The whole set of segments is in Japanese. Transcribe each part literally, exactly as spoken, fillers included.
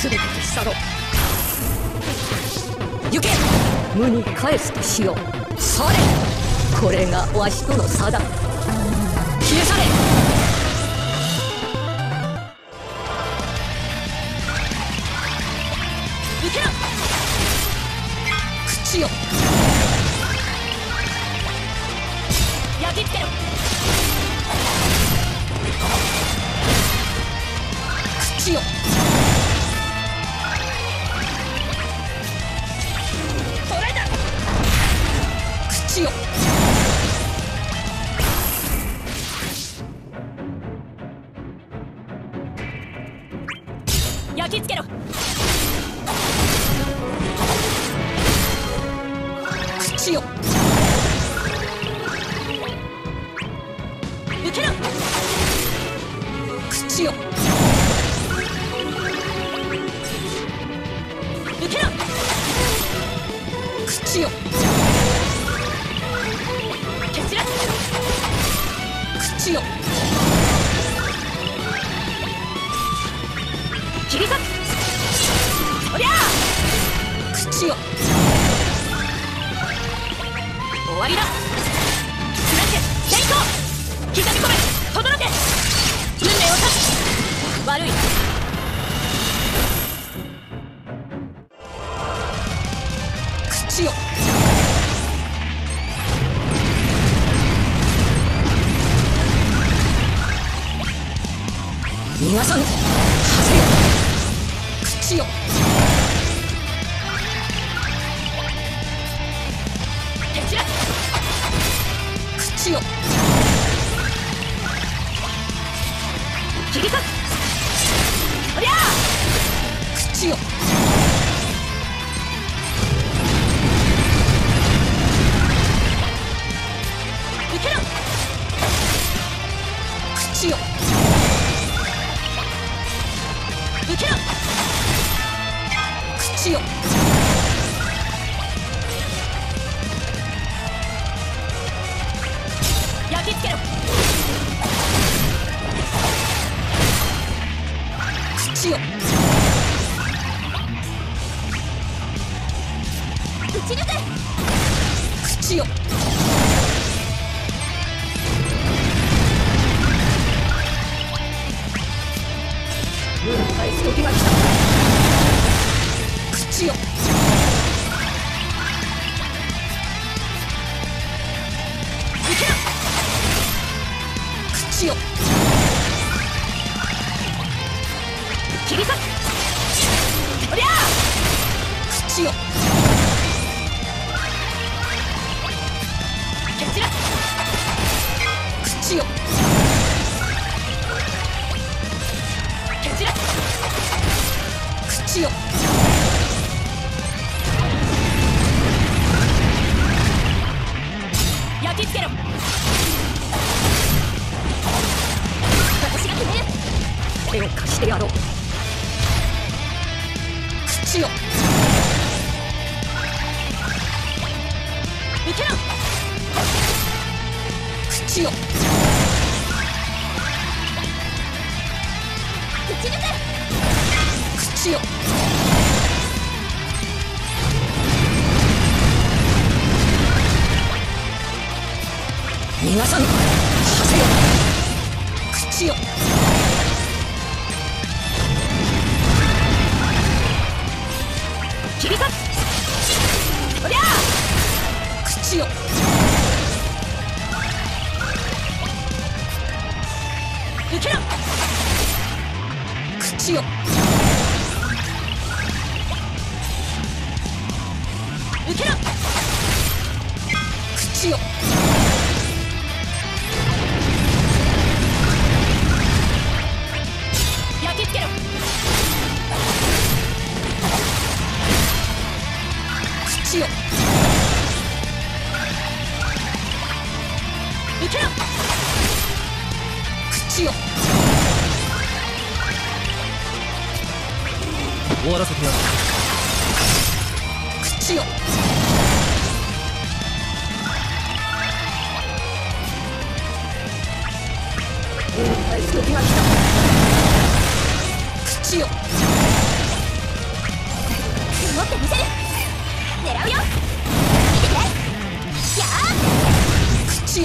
全て消し去ろう。行け、無に返すとしよう。それ、これがわしとの差だ。消え去れ。受けろ。口よ、焼き付けろ。口よ、それだ。口よ、焼き付けろ。口よ、受けろ。口よ、受けろ。口よ、蹴散らす。口よ、切り裂く。おりゃあ。口よ、終わりだ。つらけ先行、刻み込め、とどろけ。運命を断つ。悪い。口よ、逃がさぬ。はせよ。口よ、蹴散らす。口よ、切り裂く。おりゃあ。口よ、受けろ。口よ、受けろ。口よ、焼き付けろ。口よ、撃ち抜け。口よ、返す時が来た。口よ、受けろ。口よ、切り裂く。おりゃあ。口よ、蹴散らす。口よ、蹴散らす。口よ、焼き付けろ。私が決める。手を貸してやろう。口よ、受けろ。口よ、撃ち抜け。口よ、逃がさぬ。させよ。口よ、切り裂く。おりゃあ。口よ、受けろ。口よ、受けろ。口よ、焼き付けろ。口よ、受けろ。口よ、 終わらせてやる。 口よ、返す時が来た。口よ、 守ってみせる。狙うよ。見てて。やー口よ。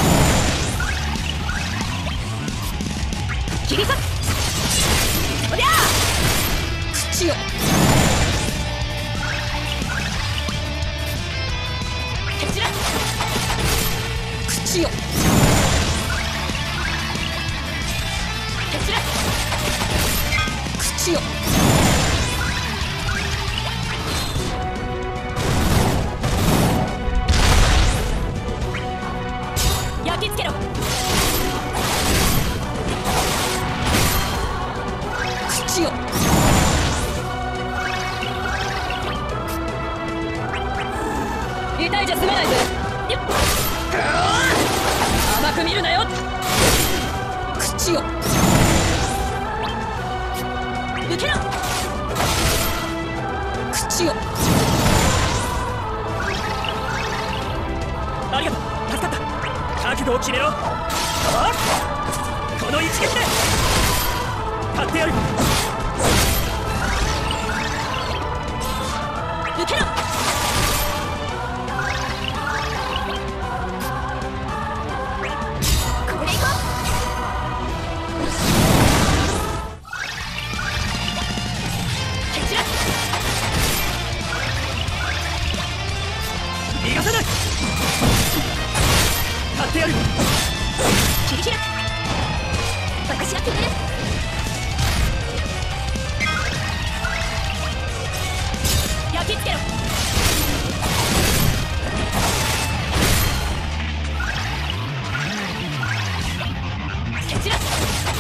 切り裂く。おりゃー口よ。蹴散ら口よ。蹴散ら口よ。焼き付けろ。口よ。痛いじゃ済まないぜ。よっ、甘く見るなよ。口よ。受けろ。口よ。ありがとう、助かった。覚悟を決めろ。この一撃で勝ってやる。受けろ。これでいこう。蹴散らす。逃がさない。勝ってやる。切り開く。私が決める。焼き付けろ。蹴散らす。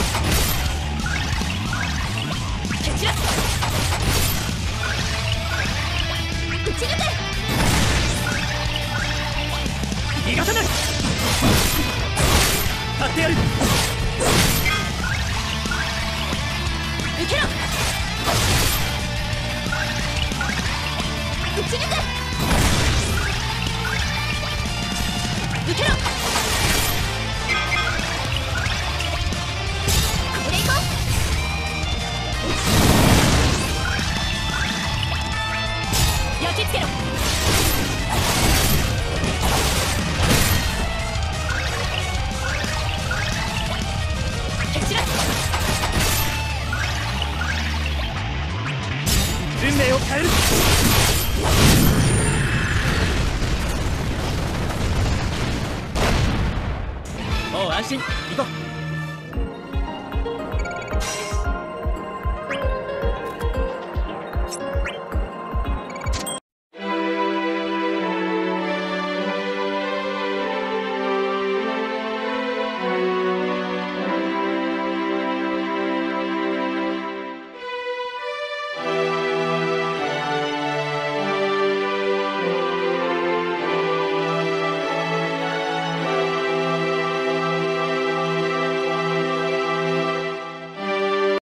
蹴散らす。撃ち抜く。逃がさない。勝ってやる。受けろ。撃ち抜く。受けろ。これでいこう。焼き付けろ。蹴散らす。運命を変える。もう安心。行こう。